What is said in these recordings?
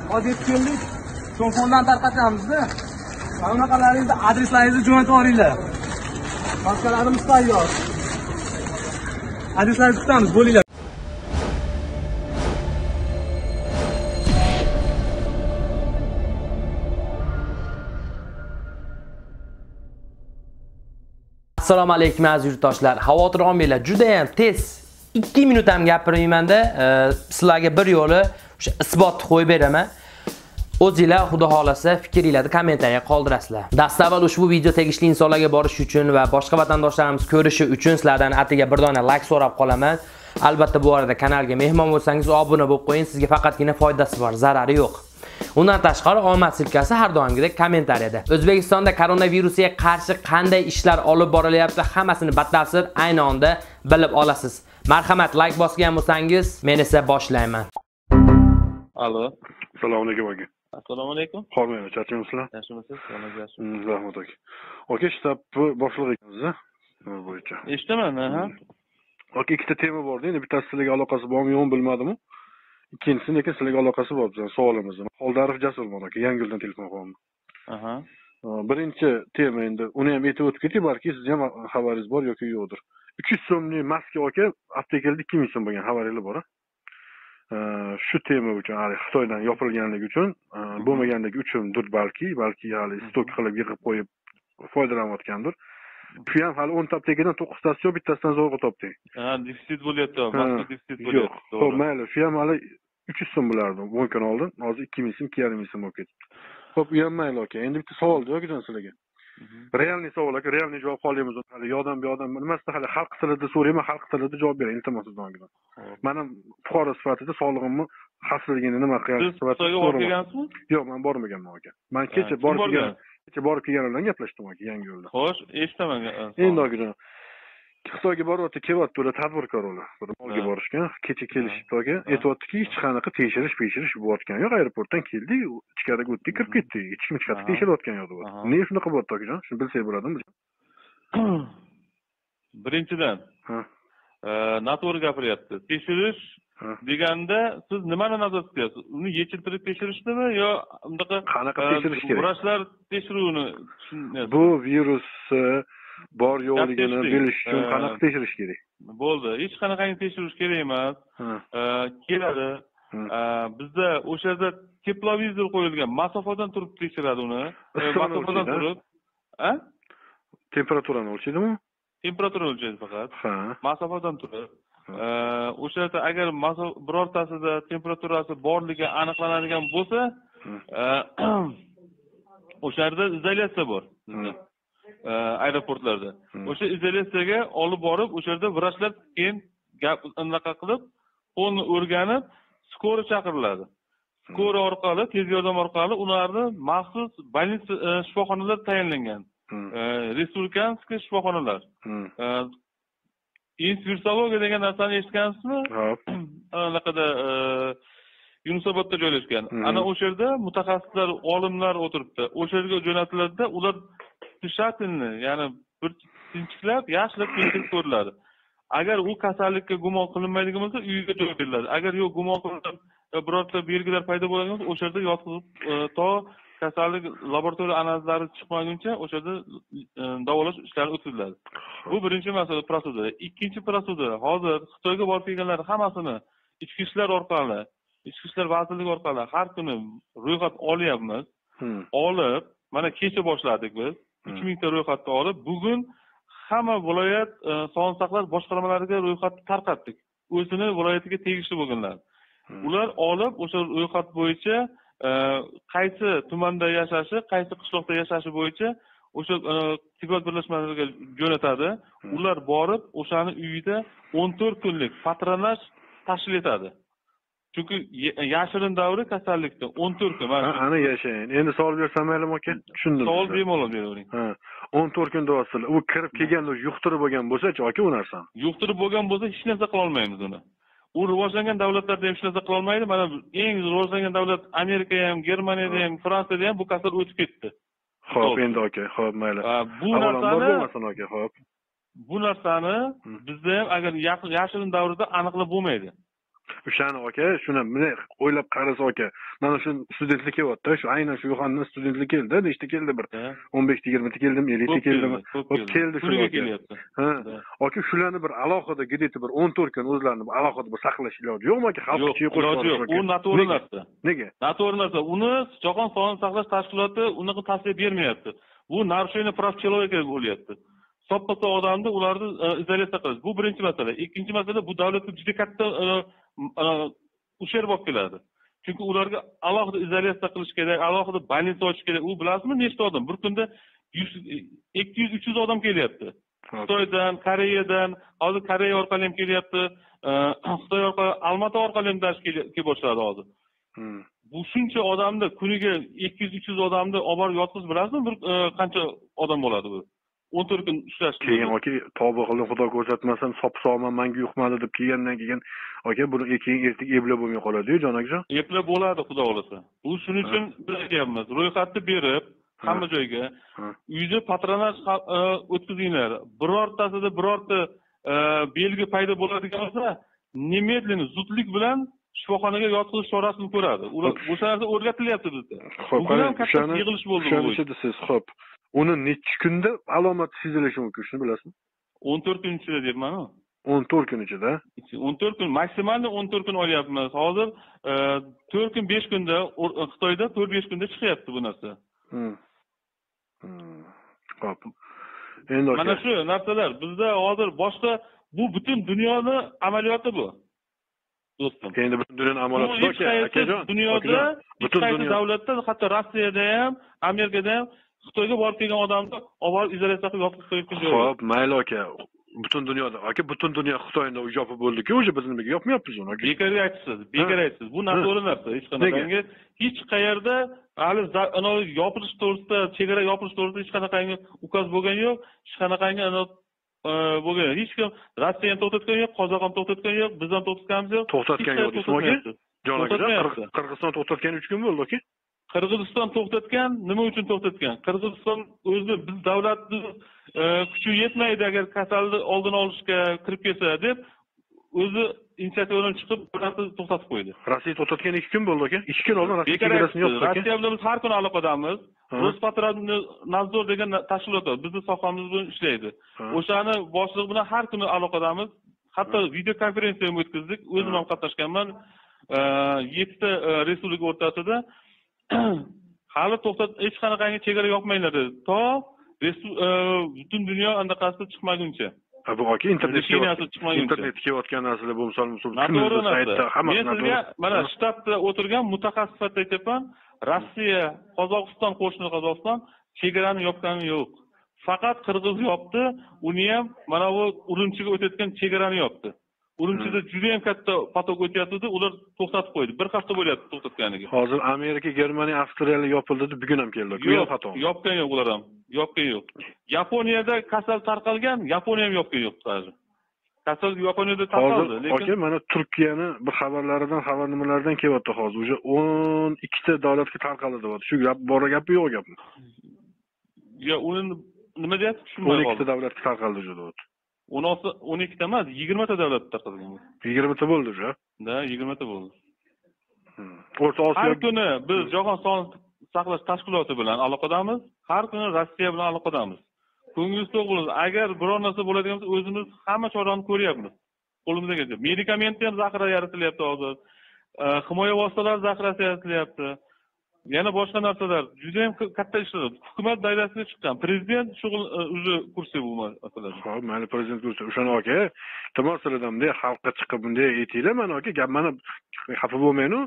hozir keldik. Telefondan tarqatamiz-da. Anaqalaringizni adreslaringizni jo'natib olinglar. Maskalarimiz tayyor. Adreslaringizni kutamiz, bo'linglar. Assalomu alaykum aziz yurtdoshlar. Xavotir olmanglar, juda ham tez 2 minut ham gapirmayman-da, sizlarga bir yo'li o'sha isbotni qo'yib beraman. O'zingizlar xudo xolasa fikringizni kommentariyaga qoldirasizlar. Dastavval ushbu video tegishli insonlarga borish uchun va boshqa vatandoshlarimiz ko'rishi uchun sizlardan atiga bir dona like so'rab qolaman. Albatta bu arada kanalga mehmon bo'lsangiz obuna bo'lib qo'ying, sizga faqatgina foydasi bor, zarari yo'q. Undan tashqari omad silkasi har doimgidek kommentariyada. O'zbekistonda koronavirusga qarshi qanday ishlar olib borilyapti, hammasini batafsil ayni onda bilib olasiz. Marhamat, like bosgan bo'lsangiz, men esa boshlayman. Alo. Assalomu alaykum aka. Assalomu alaykum. Xormayman, charchaymizlar? Yaxshimisiz? Rahmat aka. Aka, shtab boshlig'i ekansiz-a? Nima bo'yicha? Eshitaman, ha. Aka, ikkita tema bor-da, endi bittasi sizlarga aloqasi bormi, yo'qmi bilmadim. Ikkinchisi lekin sizlarga aloqasi bor bizning savolimizda. Xoldarov Jasurman aka, Yangiyo'ldan telefon qilaman. Aha. Birinchi tema endi uni ham aytib o'tib ketdik, balki sizga ham xabaringiz bor yoki yo'qdir. 300 so'mlik maska aka, aptekalda 2000 so'm bo'lgan xabaringiz bor-a? Shu tema uchun, hali Xitoydan yopilganligi uchun, bo'lmaganligi uchundir balki hali stok qilib yig'ib qo'yib foydalanayotgandir. Shu ham hali 10 ta aptekadan 9 tasi yo'q, bittasidan zo'rg'a topdik. Ha, defitsit bo'lyapti, maska defitsit bo'lyapti. Yo'q, xo'p, mayli, shu ham hali 300 so'm bo'lardi, bu kun oldin. Hozir 2000 so'm, 2500 so'm bo'lib ketdi. Xo'p, u ham mayli aka. Endi bitta savol jo'gidan sizlarga. Realniy savol aka, realniy javob qolyapmiz. Hali yodam bu odam nimasida hali xalq tilida so'rayman, xalq tilida javob bering, iltimos sizdan. Men ham fuqaro sifatida sog'lig'imni xavfsizligini nima qilyapsiz sifatida so'rayman. Yo'q, men bormaganman aka. Men kecha borib kelgan bilan gaplashdim aka, Yangiyo'lda. Xo'sh, eshitaman. Endi aka, Xitoyga boryapti, kelyapti ular tadbirkor ular. Bir molga borishgan, kecha kelishibdi aka. Aytayaptiki, hech qanaqa tekshirish bo'layotgan yo'q, aeroportdan keldik, ichkariga o'tdik, kirib ketdik. Hech kim chiqib tekshirayotgan yo'q deb. Nega shunaqa bo'lyapti akajon? Shuni bilsak bo'ladimi? Birinchidan, noto'g'ri gapiryapti. Tekshirish deganda siz nimani nazorat qilyapsiz? Uni yechiltirib tekshirishdimi yo bundaqa qanaqa tekshirish kerak? Vrachlar tekshiruvini tushunyapsiz? Bu virus bor yo'qligini bilish uchun qanaqa tekshirish kerak? Bo'ldi. Hech qanaqangi tekshirish kerak emas. Keladi. Bizda o'sha yerda teplovizor qo'yilgan, masofadan turib tekshiradi uni. Masofadan turib. Temperaturani o'lchaydimi? Temperaturani o'lchaydi faqat. Masofadan turib. O'sha yerda agar birortasida temperaturasi borligi aniqlanadigan bo'lsa, o'sha yerda izolyatsiya bor. Aeroportlarda. O'sha izolyatsiyaga olib borib, o'sha yerda vrachlar keyin anaqa qilib, qo'lni o'rganib, skora chaqiriladi. Skora orqali, tez yordam orqali ularni maxsus больница shifoxonalar tayinlangan. Respublikanskiy shifoxonalar. Inspirsologiya degan narsani eshitgansizmi? Anaqada Yunusobodda joylashgan. Ana o'sha yerda mutaxassislar, olimlar o'tiribdi. O'sha yerga jo'natiladi, ular tishatelni, ya'ni bir tinchiklab, yaxshilab tekshirib ko'riladi. Agar u kasallikka gumon qilinmaydigan bo'lsa, uyiga joy beriladi. Agar yo'q, gumon qilingan birorta belgilar paydo bo'lgan bo'lsa, o'sha yerda yotqizib to kasallik laboratoriya analizlari chiqmaguncha o'sha yerda davolash ishlari o'tkaziladi. Bu birinchi masala, prosedura. Ikkinchi prosedura, hozir Xitoyga borib kelganlar hammasini ichki ishlar orqali, ichki ishlar vazirligi orqali har kuni ro'yxat olyapmiz. Olib, mana kecha boshladik biz. 2000 ta ro'yxatni olib, bugun hamma viloyat sog'liqni saqlash boshqarmalariga ro'yxatni tarqatdik. O'zini viloyatiga tegishli bo'lganlar. Ular olib, o'sha ro'yxat bo'yicha qaysi tumanda yashashi, qaysi qishloqda yashashi bo'yicha o'sha tibbiyot birlashmalariga jo'natadi. Ular borib, o'shani uyida 14 kunlik patronaj tashkil etadi. Chunki yashirin davri kasallikda 14 kun. Ana yashayin. Endi savol bersam maylimi aka? Tushundim. Savol bemalol beravering. 14 kun deyapsizlar. U kirib kelganda yuqtirib bo'lgan bo'lsa-chi aka u narsani? Yuqtirib bo'lgan bo'lsa hech narsa qila olmaymiz uni. U rivojlangan davlatlarda ham hech narsa qila olmaydi. Mana eng rivojlangan davlat Amerikada ham, Germaniyada ham, Fransiyada ham bu kasal o'tib ketdi. Xo'p, endi aka, xo'p, mayli. Bu narsani aka, xo'p. Bu narsani bizda ham agar yashirin davrda aniqlab bo'lmaydi. o'shani aka shuni bunday o'ylab qarasa aka mana shu studentlik kelyapti shu aynan shu yo'xandan studentlik keldi nechta keldi bir 15 ta 20 ta keldimi 50 ta keldimi keldi shular kelyapti ha aka shularni bir alohida где-то bir 14 kun o'zlarini alohida bir saqlash iloji yo'qmi aka xalq ichiga qo'shib yo'q u noto'g'ri narsa nega noto'g'ri narsa uni jahon sog'liqni saqlash tashkiloti unaqa tavsiya bermayapti bu нарушение прав человека bo'lyapti soppa odamni ularni izolyatsiya qilish bu birinchi masala ikkinchi masala bu davlatga juda katta ущерб olib keladi chunki ularga alohida izolyatsiya qilish kerak alohida больница ochish kerak u bilasizmi nechta odam bir kunda 200-300 odam kelyapti xitoydan koreyadan hozir koreya orqali ham kelyapti xitoy orqali olmaota orqali ham dars kelib boshladi hozir bu shuncha odamni kuniga 200-300 odamni olib borib yotqizib bilasizmi bir qancha odam bo'ladi bu 14 kun ishlash keyin aka tavba qildim xudo ko'rsatmasin sop sog'man manga yuqmadi deb kelgandan keyin aka buni keyin ertaga eplab bo'lmay qoladi-yu jon akajon eplab bo'ladi xudo xohlasa bu shuning uchun biz aytyapmiz ro'yxatni berib hamma joyga uyda patronaj o'tkazinglar birortasida birorta belgi paydo bo'ladigan bo'lsa немедленно zudlik bilan shifoxonaga yotqizish chorasini ko'radi ular o'sha narsa o'rgatilyapti bizda bugun ham katta yig'ilish bo'ldi siz xo'p uni necha kunda alomati sezilishi mumkin shuni bilasizmi 14 kun ichida deyapman 14 kun ichida 14 kun maksimalni 14 kun olyapmiz hozir 4 kun 5 kunda xitoyda 4-5 kunda chiqyapti bu narsa xo'p endi mana shu narsalar bizda hozir boshqa bu butun dunyoni amaliyoti bu do'stim endi butun dunyoni amaliyoti akajon dunyoda butun davlatda hatto rossiyada ham amerikada ham xitoyga borib kelgan odamni olib borib izolyatsiya qilib yopib qo'yib joy xo'p mayli aka butun dunyoda aka butun dunyo xitoyda yopib bo'ldi-ku o'sha biz nimaga yopmayapmiz uni aka bekorga aytibsiz bu noto'g'ri narsa hech qanaqangi hech qayerda hali yopilish to'g'risida chegara yopilish to'g'risida hech qanaqangi ukaz bo'lgani yo'q hech qanaqangi bo'lgan hech kim rossiya ham to'xtatgan yo'q qozoq ham to'xtatgan yo'q biz ham to'xtatganimiz yo'q to'xtatgan yo'q jon aka qirg'iziston to'xtatgani 3 kun bo'ldi aka qirg'iziston to'xtatgan nima uchun to'xtatgan qirg'iziston o'zi biz davlatni kuchi yetmaydi agar kasalni oldini olishga kirib kelsa deb o'zi inisiativani chiqib davlatni to'xtatib qo'ydi rossiya to'xtatgan 2 kun bo'ldi aka 2 kun oldin rossiya chegarasini yopdi rossiya bilan biz har kuni aloqadamiz Rospotrebnadzor degan tashkilot bor bizni sohamiz bilan ishlaydi o'shani boshlig'i bilan har kuni aloqadamiz hatto video konferensiya ham o'tkazdik o'zim ham qatnashganman 7 ta respublika o'rtasida hali to'xtat hech qanaqangi chegara yopmanglar dedi to butun dunyo anaqasida chiqmaguncha bu aka internetga kelayotgan narsalar bo'lsa noto'g'ri narsa men sizga mana shtatda o'tirgan mutaxassis sifatida aytyapman rossiya qozog'iston qo'shni qozog'iston chegarani yopgani yo'q faqat qirg'iz yopdi uni ham mana bu urumchiga o'tayotgan chegarani yopdi urumchida juda ham katta potok o'tyapti ular to'xtatib qo'ydi bir hafta bo'lyapti to'xtatganiga hozir amerika germaniya avstraliya yopildi deb bugun ham keldi yo'q yopgan yo'q ular ham yopgan yo'q yaponiyada kasal tarqalgan yaponiya ham yopgan yo'q hozir kasal yaponiyada tarqaldi lekin mana turkiyani bir xabarlaridan xabar nimalardan kelyapti hozir уже 12 ta davlatga tarqaldi deyapti shu gap bor gapmi yo'q gapmi yo'q uni nima deyapti tushunmayman 12 ta davlatga tarqaldi deyapti 12 ta emas 20 ta davlat tarqalgan 20 ta bo'ldi o'sha da 20 ta bo'ldi o'rta osiyo har kuni biz jahon sog'liqni saqlash tashkiloti bilan aloqadamiz har kuni rossiya bilan aloqadamiz ko'nglingiz to'q bo'lsin agar biror narsa bo'ladigan bo'lsa o'zimiz hamma chorani ko'ryapmiz qo'limizdan kelsa medikamentni ham zaxira yaratilyapti hozir himoya vositalari zaxirasi yaratilyapti yana boshqa narsalar juda ham katta ishlar hukumat doirasiga chiqqan prezident shug'ul уже kursi bu masalada ho'p mayli prezident kursi o'shani aka iltimos qildim-da xalqqa chiqib bunday aytinglar mana aka gap mana xafa bo'lmaynu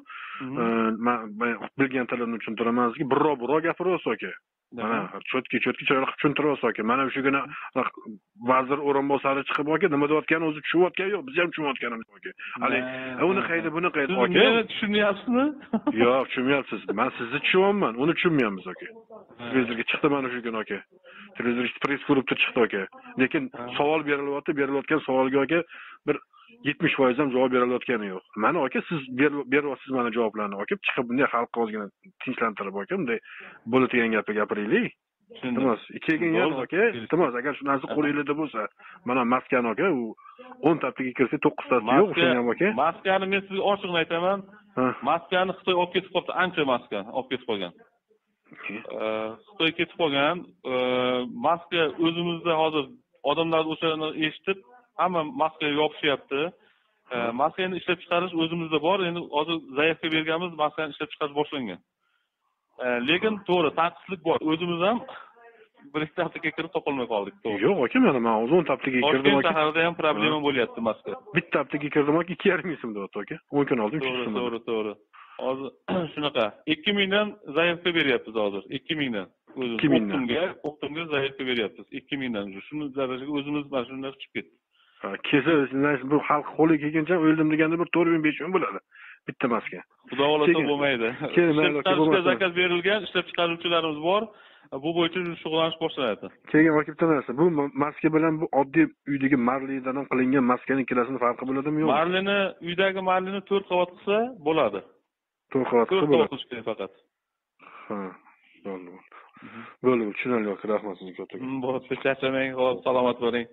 bilgan tilimni tushuntiraman sizga birro gapiryapsiz aka mana cho'tki chiroyli qilib tushuntiryapsiz aka mana shu kuni vazir o'rinbosari chiqib aka nima deyotgani o'zi tushunyotgani yo'q biz ham tushunayotganimiz aka haligi uni qayda buni qayda aka meni tushunyapsizmi yo'q tushunmayapsiz man sizni tushunyapman uni tushunmayapmiz aka televizorga chiqdi mana shu kuni aka televizor press klubda chiqdi aka lekin savol berilayotgan savolga aka bir 70% ham javob berilayotgani yo'q mana aka siz beryapsiz mana javoblarni aka chiqib bunday xalqqa ozgina tinchlantirib aka bunday bo'ladigan gapni gapiraylik Iltimos, kelgan yana aka, iltimos agar shu narsa qo'lingizda bo'lsa, mana maskani aka, u 10 tapliga kirsa 9 tasi yo'q o'shani ham aka. Maskani men sizga ochiqni aytaman. Maskani Xitoy olib ketib qoldi, ancha maska olib ketib qolgan. Xitoy ketib qolgan, maska o'zimizda hozir odamlar o'shani eshitib, hamma maskaga yopishyapti. Maskani ishlab chiqarish o'zimizda bor, endi hozir zaявка berganmiz, maskani ishlab chiqarish boshlangan. Lekin to'g'ri, tanqislik bor. O'zimiz ham bir ikki haftaga kirib topolmay qoldik, to'g'ri. Yo'q aka, men 10 tapliga kirdim aka. Shaharda ham problema bo'lyapti maska. Bitta haftaga kirdim aka, 2,5 ming so'm deyapti aka. 10 kun oldin 3 so'm. To'g'ri. Hozir shunaqa 2000 dan zaявка beryapmiz hozir. 2000 dan. O'zimga zaявка beryapmiz. 2000 dan. Shuni darajaga o'zimiz mana shunday chiqib ketdi. Kelsa, bu xalq qo'liga kelguncha o'ldim deganda bir 4,5 ming bo'ladi. Bitta maska. Xudo xolasa bo'lmaydi. Ishlab zakaz berilgan, ishlab chiqaruvchilarimiz bor. Bu bo'yicha shug'ullanish boshlanadi. Keyin aka bitta narsa, bu maska bilan bu oddiy uydagi marlidan qilingan maskaning ikkalasini farqi bo'ladimi yo'qmi? Marlini, uydagi marlini 4 qavat qilsa bo'ladi. 4 qavat qilsa bo'ladi. 4 qavat faqat. Ha, bo'ldi, tushunarli aka, rahmat sizga katta. Bo'ldi, charchamang, salomat bo'ling.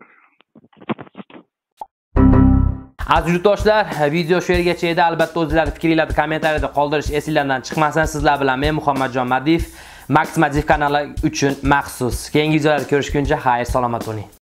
Aziz yurtdoshlar, video shu yergacha edi. Albatta o'zingizlarning fikringizni kommentariyada qoldirish esingizdan chiqmasin. Sizlar bilan men Muhammadjon Madiyev, Max Madiyev kanali uchun maxsus. Keyingi videolarda ko'rishguncha xayr, salomat bo'ling.